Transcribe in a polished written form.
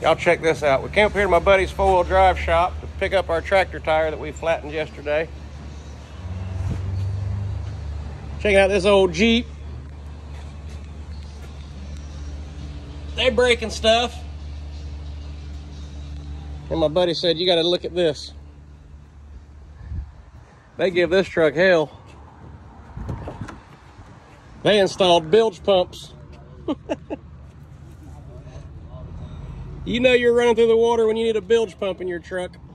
Y'all check this out. We came up here to my buddy's four-wheel drive shop to pick up our tractor tire that we flattened yesterday. Checking out this old Jeep. They breaking stuff. And my buddy said, you gotta look at this. They give this truck hell. They installed bilge pumps. You know you're running through the water when you need a bilge pump in your truck.